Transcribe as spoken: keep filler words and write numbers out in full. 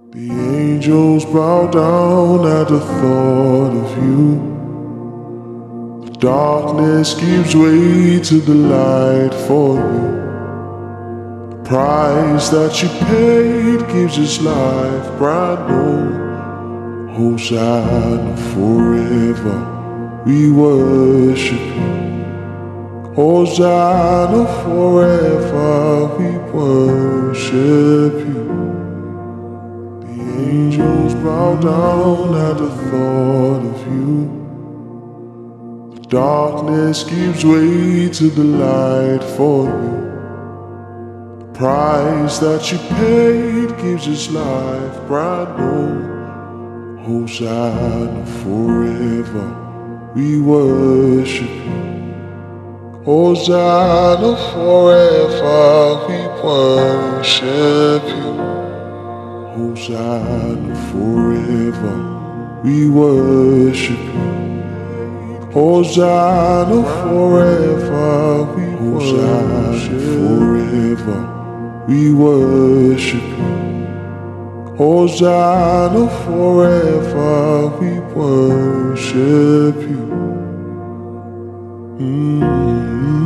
The angels bow down at the thought of you. The darkness gives way to the light for you. The price that you paid gives us life brand new. Hosanna forever, we worship you. Hosanna forever, we worship you. Angels bow down at the thought of you. The darkness gives way to the light for you. The price that you paid gives us life brand new. Hosanna forever, we worship you. Hosanna forever, we worship you. Hosanna forever, we worship you. Hosanna forever, we Hosanna forever, we worship you. Hosanna forever, we worship you. Mm-hmm.